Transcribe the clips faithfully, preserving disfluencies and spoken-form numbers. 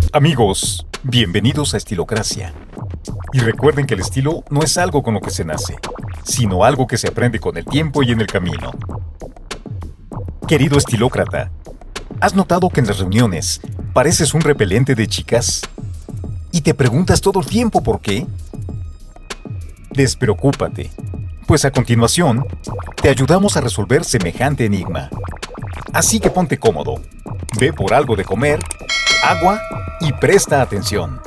Amigos, bienvenidos a Estilocracia. Y recuerden que el estilo no es algo con lo que se nace, sino algo que se aprende con el tiempo y en el camino. Querido estilócrata, ¿has notado que en las reuniones pareces un repelente de chicas? ¿Y te preguntas todo el tiempo por qué? Despreocúpate, pues a continuación te ayudamos a resolver semejante enigma. Así que ponte cómodo, ve por algo de comer, agua y presta atención.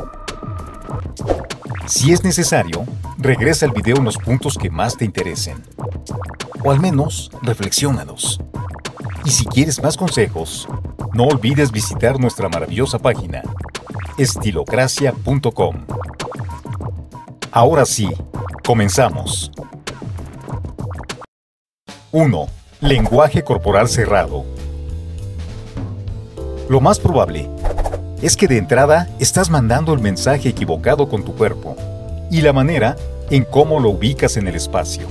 Si es necesario, regresa al video en los puntos que más te interesen. O al menos, reflexiónalos. Y si quieres más consejos, no olvides visitar nuestra maravillosa página, estilocracia punto com. Ahora sí, comenzamos. uno. Lenguaje corporal cerrado. Lo más probable es que de entrada estás mandando el mensaje equivocado con tu cuerpo y la manera en cómo lo ubicas en el espacio.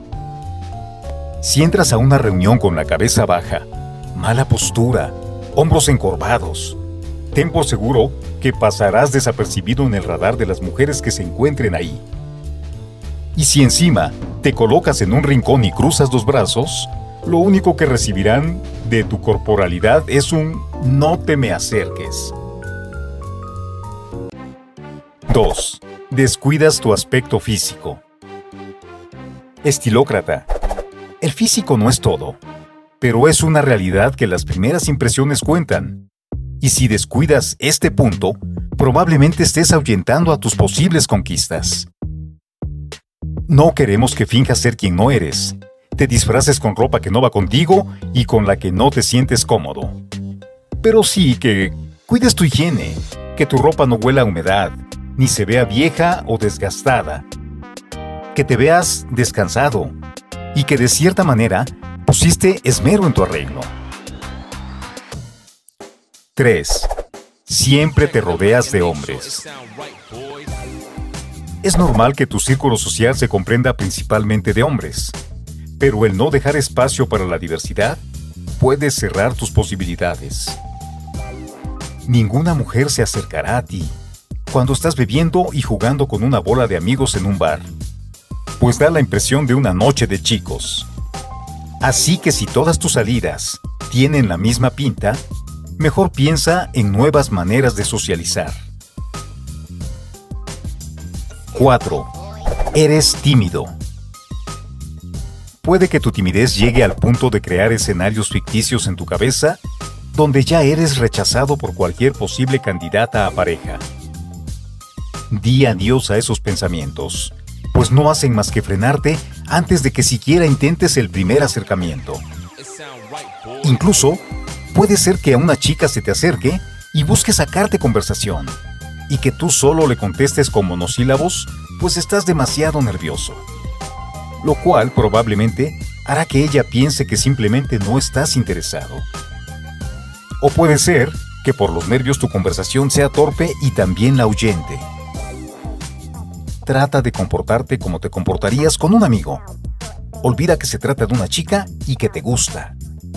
Si entras a una reunión con la cabeza baja, mala postura, hombros encorvados, ten por seguro que pasarás desapercibido en el radar de las mujeres que se encuentren ahí. Y si encima te colocas en un rincón y cruzas los brazos, lo único que recibirán de tu corporalidad es un "no te me acerques". dos. Descuidas tu aspecto físico. Estilócrata, el físico no es todo, pero es una realidad que las primeras impresiones cuentan. Y si descuidas este punto, probablemente estés ahuyentando a tus posibles conquistas. No queremos que finjas ser quien no eres, te disfraces con ropa que no va contigo y con la que no te sientes cómodo. Pero sí que cuides tu higiene, que tu ropa no huela a humedad, ni se vea vieja o desgastada. Que te veas descansado y que de cierta manera pusiste esmero en tu arreglo. tres. Siempre te rodeas de hombres. Es normal que tu círculo social se comprenda principalmente de hombres, pero el no dejar espacio para la diversidad puede cerrar tus posibilidades. Ninguna mujer se acercará a ti cuando estás bebiendo y jugando con una bola de amigos en un bar, pues da la impresión de una noche de chicos. Así que si todas tus salidas tienen la misma pinta, mejor piensa en nuevas maneras de socializar. cuatro. Eres tímido. Puede que tu timidez llegue al punto de crear escenarios ficticios en tu cabeza donde ya eres rechazado por cualquier posible candidata a pareja. Di adiós a esos pensamientos, pues no hacen más que frenarte antes de que siquiera intentes el primer acercamiento. Incluso, puede ser que a una chica se te acerque y busque sacarte conversación, y que tú solo le contestes con monosílabos, pues estás demasiado nervioso. Lo cual probablemente hará que ella piense que simplemente no estás interesado. O puede ser que por los nervios tu conversación sea torpe y también la ahuyente. Trata de comportarte como te comportarías con un amigo. Olvida que se trata de una chica y que te gusta.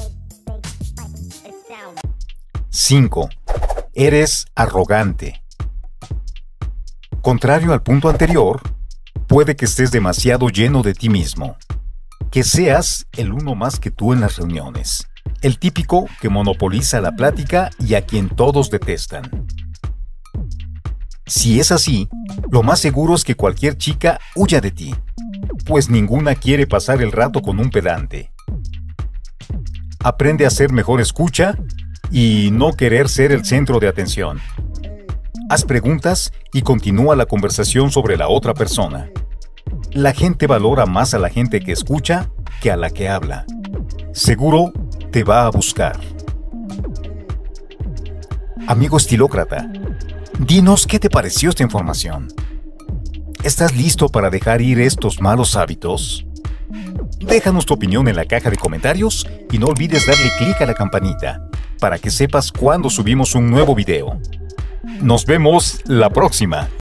cinco. Eres arrogante. Contrario al punto anterior, puede que estés demasiado lleno de ti mismo. Que seas el uno más que tú en las reuniones. El típico que monopoliza la plática y a quien todos detestan. Si es así, lo más seguro es que cualquier chica huya de ti, pues ninguna quiere pasar el rato con un pedante. Aprende a ser mejor escucha y no querer ser el centro de atención. Haz preguntas y continúa la conversación sobre la otra persona. La gente valora más a la gente que escucha que a la que habla. Seguro te va a buscar. Amigo estilócrata, dinos qué te pareció esta información. ¿Estás listo para dejar ir estos malos hábitos? Déjanos tu opinión en la caja de comentarios y no olvides darle clic a la campanita para que sepas cuando subimos un nuevo video. Nos vemos la próxima.